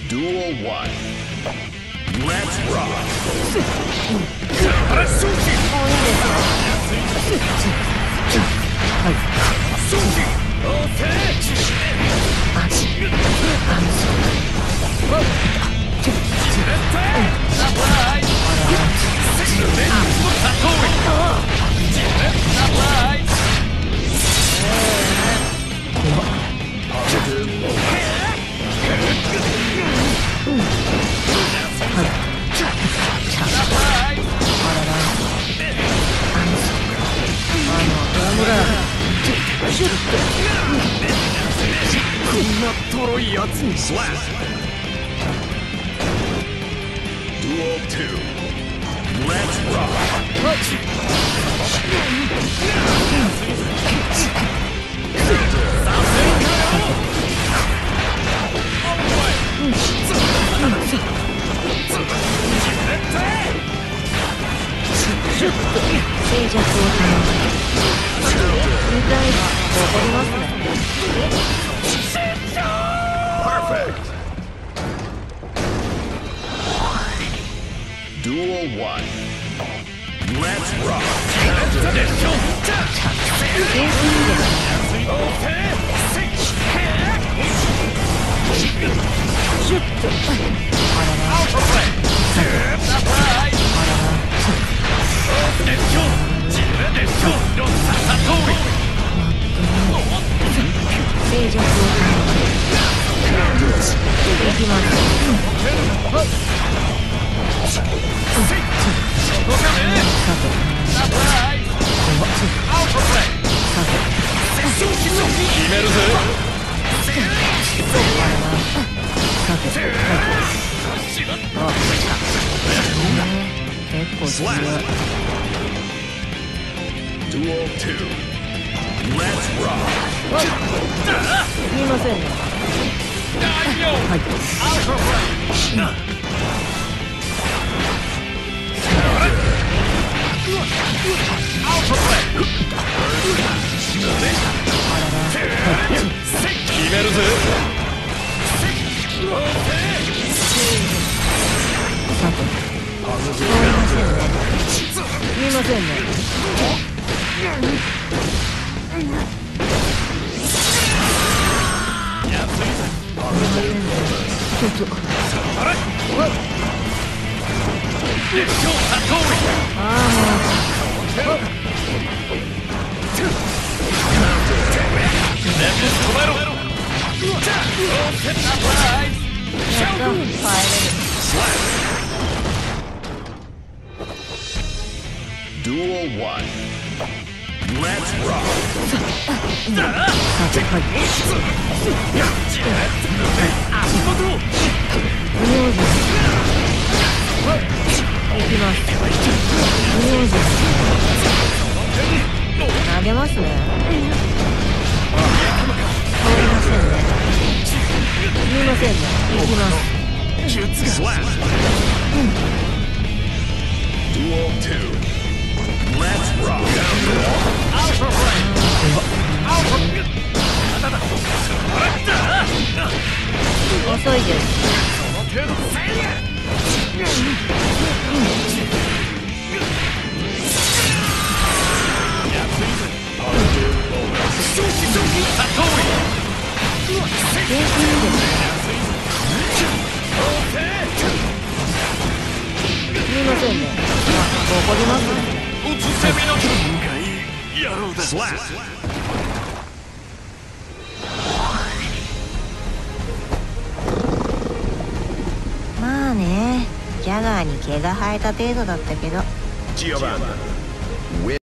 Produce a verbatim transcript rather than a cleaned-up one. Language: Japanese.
Duel one. Let's rock. こんなとろいやつに。 Duel two. Let's rock. Perfect. Duel one. Let's rock. Slap. Duel two. Let's rock. すみませんね。はい。 決めるぜ。 さて。すみませんね。ちょっと。ああもう。 Duel one. Let's rock. 投げますね。通りませんね。すみませんね。行きます。 Duel two. Let's rock. 遅いです。 すみませんね。怒りますね。 まあね、ジャガーに毛が生えた程度だったけど。